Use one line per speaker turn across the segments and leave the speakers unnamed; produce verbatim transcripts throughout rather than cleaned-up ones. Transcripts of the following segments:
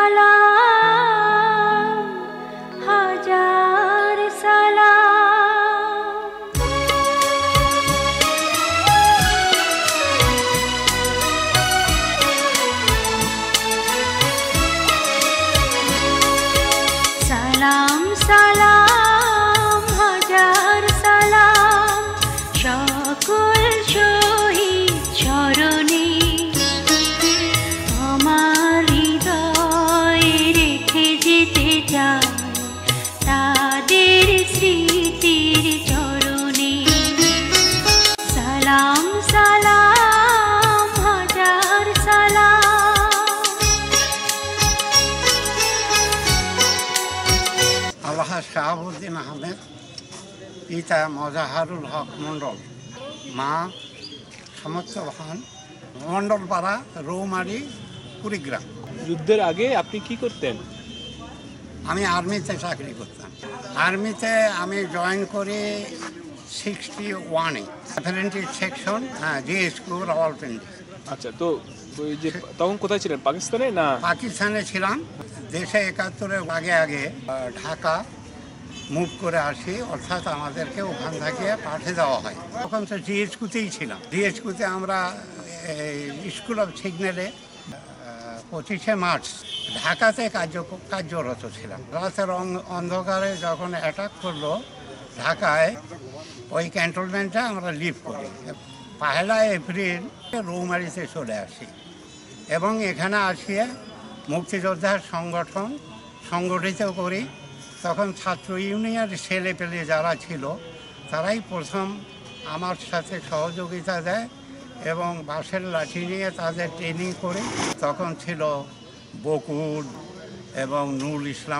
সালাম হাজার সালাম। সালাম সালাম হাজার সালাম সকল শহীদ স্মরণে, আমার হৃদয়ে রেখে যেতে চাই তাদের স্মৃতির চরণে। সালাম সালাম হাজার সালাম।
আলহাজ শাহাবুদ্দিন আহমেদ, পিতা মজাহারুল হক মণ্ডল, মা সমর্থবান, মণ্ডলপাড়া, রৌমারি, কুড়িগ্রাম।
যুদ্ধের আগে আপনি কি করতেন?
আমি আর্মিতে চাকরি করতাম। আর্মিতে আমি জয়েন করি সিক্সটি ওয়ানে অ্যাপ্রেন্টিস সেকশন, হ্যাঁ, জিএসকিউ রাওয়ালপিন্ডি।
আচ্ছা, তো ওই যে তখন কোথায় ছিলেন? পাকিস্তানে না?
পাকিস্তানে ছিলাম। দেশে একাত্তরের আগে আগে আহ, ঢাকা মুভ করে আসি, অর্থাৎ আমাদেরকে ওখান থেকে পাঠিয়ে দেওয়া হয়। তখন তো জিএসকিউতেই ছিলাম। জিএসকিউতে আমরা স্কুল অফ সিগন্যালে পঁচিশে মার্চ ঢাকাতে কার্য কার্যরত ছিলাম। রাতের অন্ধকারে যখন অ্যাটাক করলো ঢাকায়, ওই ক্যান্টনমেন্টে আমরা লিভ করি। পয়লা এপ্রিল রৌমারিতে চলে আসি এবং এখানে আসিয়ে মুক্তিযোদ্ধার সংগঠন সংগঠিত করি। তখন ছাত্র ইউনিয়নের ছেলে পেলে যারা ছিল তারাই প্রথম আমার সাথে সহযোগিতা দেয় এবং বাঁশের লাঠি নিয়ে তাদের ট্রেনিং করে। তখন ছিল বকুল এবং নুরুল ইসলাম,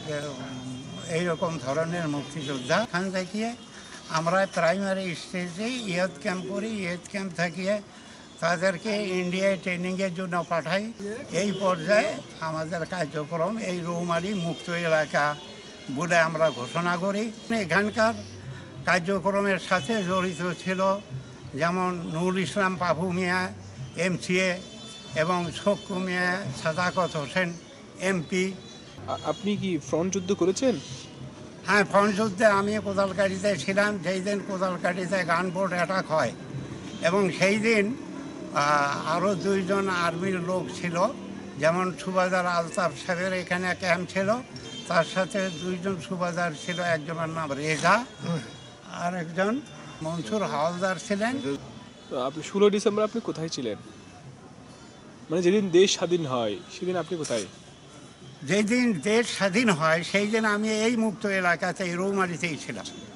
এইরকম ধরনের মুক্তিযোদ্ধা। এখান থেকে আমরা প্রাইমারি স্টেজে ইয়ুথ ক্যাম্প করি। ইয়ুথ ক্যাম্প থেকে তাদেরকে ইন্ডিয়ায় ট্রেনিংয়ের জন্য পাঠাই। এই পর্যায়ে আমাদের কার্যক্রম এই রৌমারি মুক্ত এলাকা বলে আমরা ঘোষণা করি। এখানকার কার্যক্রমের সাথে জড়িত ছিল যেমন নুরুল ইসলাম পাপু মিয়া এমসিএ এবং শক্কু মিয়া সাদাকত হোসেন এমপি।
আপনি কি ফ্রন্ট যুদ্ধ করেছেন?
হ্যাঁ, ফ্রন্ট যুদ্ধে আমি কোদালকাঠিতে ছিলাম। যেই দিন কোদালকাঠিতে গানবোট অ্যাটাক হয় এবং সেই দিন আরও দুইজন আর্মির লোক ছিল, যেমন সুবাদার আলতাফ সাহেবের এখানে ক্যাম্প ছিল, তার সাথে দুইজন সুবাদার ছিল, একজনের নাম রেজা আর একজন মনসুর হাওলদার ছিলেন।
তো আপনি ষোলো ডিসেম্বর আপনি কোথায় ছিলেন? মানে যেদিন দেশ স্বাধীন হয় সেদিন আপনি কোথায়?
যেদিন দেশ স্বাধীন হয় সেই দিন আমি এই মুক্ত এলাকাতে, এই রৌমারিতেই ছিলাম।